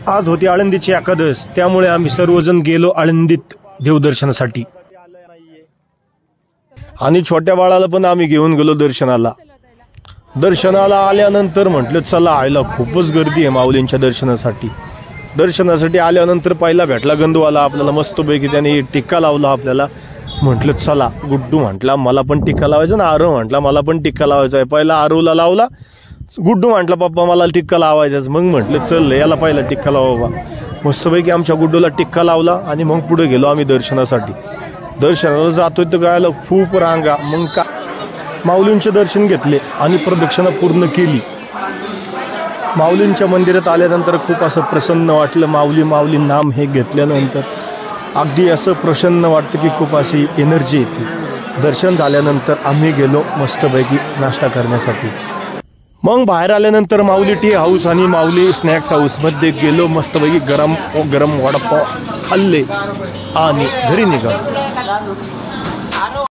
आज होती आळंदीची एकादश, त्यामुळे आम्ही सर्वजण गेलो आळंदीत देवदर्शनासाठी आणि छोट्या बाळाला पण आम्ही घेऊन गेलो दर्शनाला। दर्शनाला आल्यानंतर म्हटलं चला आयला खूपच गर्दी आहे माऊलींच्या दर्शनासाठी। दर्शनासाठी आल्यानंतर पहिला भेटला गंधवाला आपल्याला, मस्तपैकी त्याने टिक्का लावला आपल्याला। म्हटलं चला, गुड्डू म्हटला मला पण टिक्का लावायचा ना, आरव म्हटला मला पण टिक्का लावायचा आहे। पहिला आरवला लावला, गुड्डू म्हटला पप्पा मला टिक्का लावायचाच। मग म्हटलं चल याला पहिला टिक्का लावा। मस्तपैकी आमच्या गुड्डूला टिक्का लावला आणि मग पुढे गेलो आम्ही दर्शनासाठी। दर्शनाला जातोय तर काय खूप रांगा, मग का माऊलींचे दर्शन घेतले आणि प्रदक्षिणा पूर्ण केली। माऊलींच्या मंदिरात आल्यानंतर खूप असं प्रसन्न वाटलं। माऊली माऊली नाम हे घेतल्यानंतर अगदी असं प्रसन्न वाटतं की खूप अशी एनर्जी येते। दर्शन झाल्यानंतर आम्ही गेलो मस्तपैकी नाश्ता करण्यासाठी। मग बाहेर आल्यानंतर माऊली टी हाऊस आणि माऊली स्नॅक्स हाऊसमध्ये गेलो, मस्तपैकी गरम गरम वडापाव खाल्ले आणि घरी निघालो।